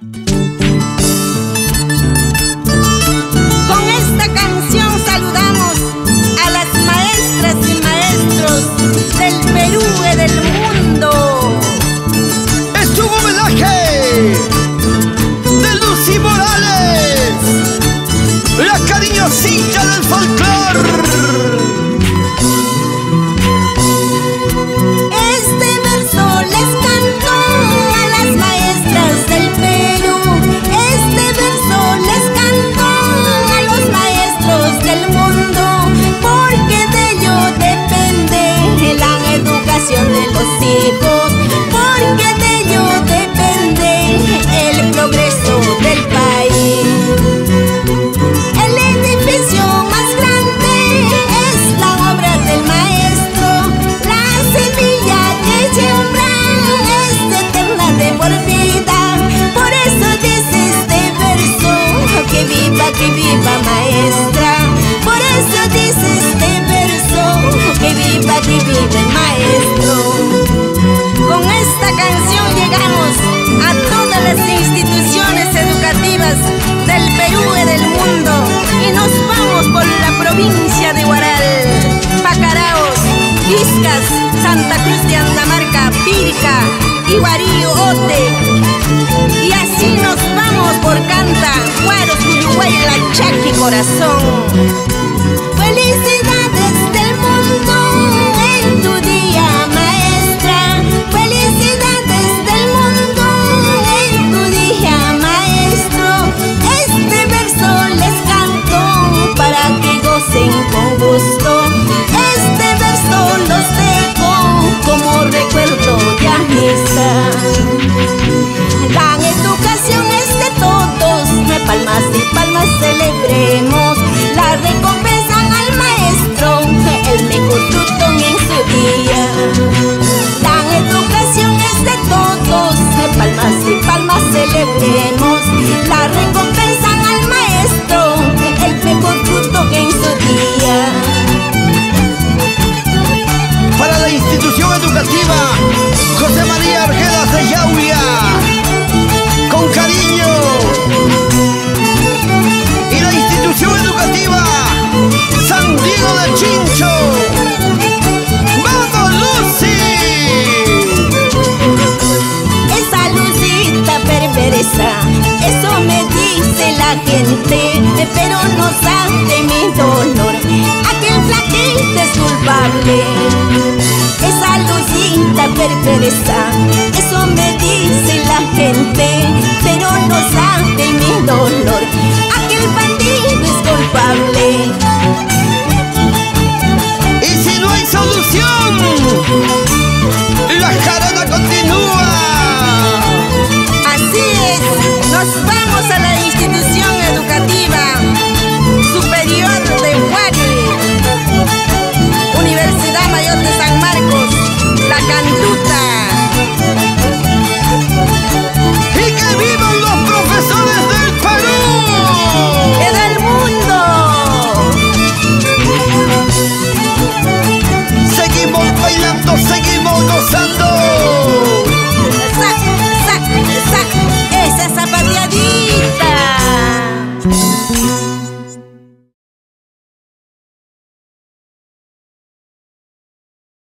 Con esta canción saludamos a las maestras y maestros del Perú y del mundo. Es un homenaje de Lucy Morales, la cariñosita del folclore. Este verso les canto a las maestras del Perú. Este verso les canto a los maestros del mundo, porque de ello depende la educación de los hijos, porque de ello depende el progreso del país. El edificio más grande es la obra del maestro. La semilla que siembra es eterna de por vida. Por eso dice este verso: que viva maestra. Por eso dice este verso: que viva el maestro. Con esta canción llegamos a todas las instituciones educativas del Perú y del mundo, y nos vamos por la provincia de Huaral, Pacaraos, Vizcas, Santa Cruz de Andamarca, Pirca, Iguarí, Ote, y así nos vamos por Canta, Huaros, Cuyuguay, La Chaqui, Corazón. Felicidades del mundo en tu día, maestra. Felicidades del mundo en tu día, maestro. Este verso les canto para que gocen con gusto. Este verso los dejo como recuerdo de amistad. La educación es de todos, palmas y palmas celebremos. La recompensan al maestro, el mejor fruto en su día. La educación es de todos, palmas y palmas celebremos. La recompensan al maestro, el mejor fruto en su día. Para la institución educativa José María Argedas de Yauria, con cariño. Y la institución educativa San Diego de Chincho. ¡Vamos, Lucy! Esa lucita perversa, eso me dice la gente, pero no sabe mi dolor. Aquel flaquito es culpable. Esa lucita perversa, eso me dice la gente, pero no sabe mi dolor. Aquel bandido es culpable. Y si no hay solución, la jarana continúa. Así es, nos vamos a la institución educativa superior de Huari, Universidad Mayor de San Marcos, La Cantuta. ¡Y que vivan los profesores del Perú! ¡Y del mundo! Seguimos bailando, seguimos